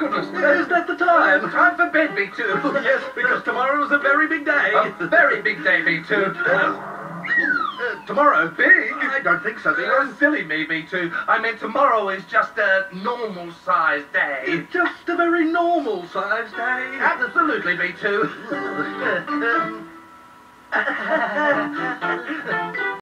goodness. Is that the time? Time for bed, B2. Yes, because tomorrow is a very big day. A very big day, B2. Tomorrow? Big? I don't think so, You're dear. silly me, B2. I mean, tomorrow is just a normal-sized day. It's just a very normal-sized day. Absolutely, B2.